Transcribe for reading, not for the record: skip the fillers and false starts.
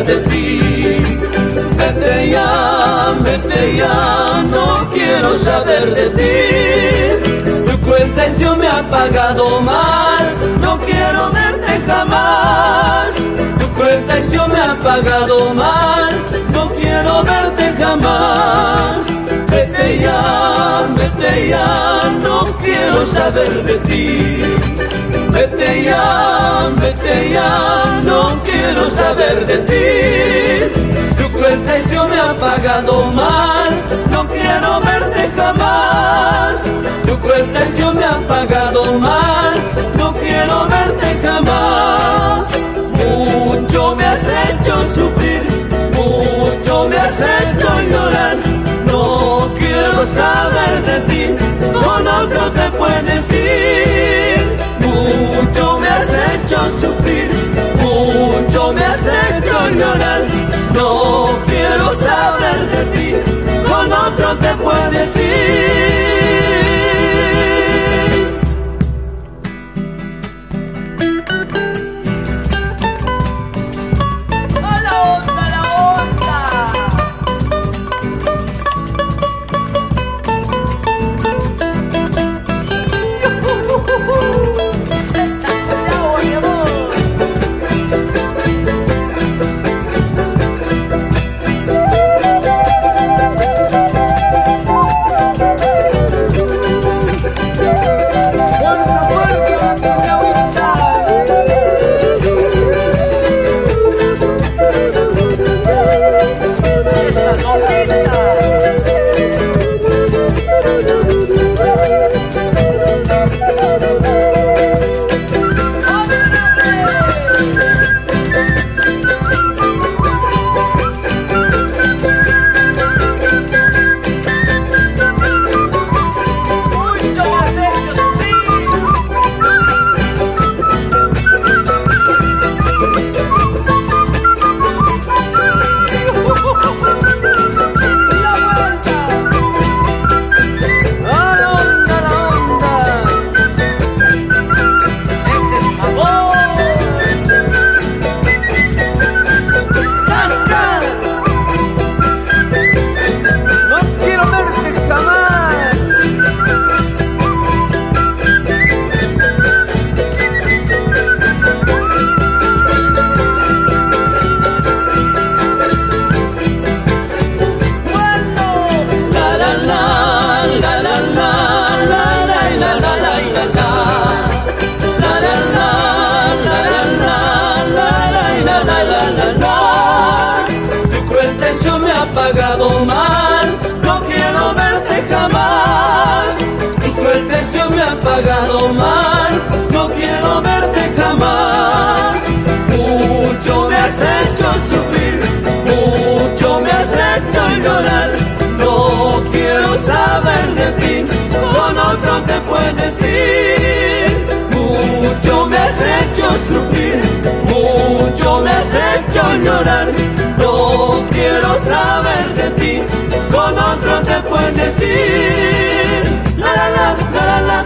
saber de ti. Vete ya, no quiero saber de ti. Tu cruel traición me ha pagado mal, no quiero verte jamás. Tu cruel traición me ha pagado mal, no quiero verte jamás. Vete ya, no quiero saber de ti. Vete ya, no quiero saber de ti. Tu cruel traición me ha pagado mal, no quiero verte jamás. Tu cruel traición me ha pagado mal, no quiero verte jamás. Mucho me has hecho sufrir, mucho me has hecho llorar. No quiero saber de ti, con otro te puedes ir. Mucho me has hecho sufrir, mucho me has hecho llorar. No quiero saber de ti, con otro te puedes ir. Pagado mal, no quiero verte jamás. Tu cruel traición me ha pagado mal, no quiero verte jamás. Mucho me has hecho sufrir, mucho me has hecho llorar. No quiero saber de ti, con otro te puedes ir. Mucho me has hecho sufrir, mucho me has hecho llorar. No quiero saber de ti, con otro te puedes ir. La la la, la la la.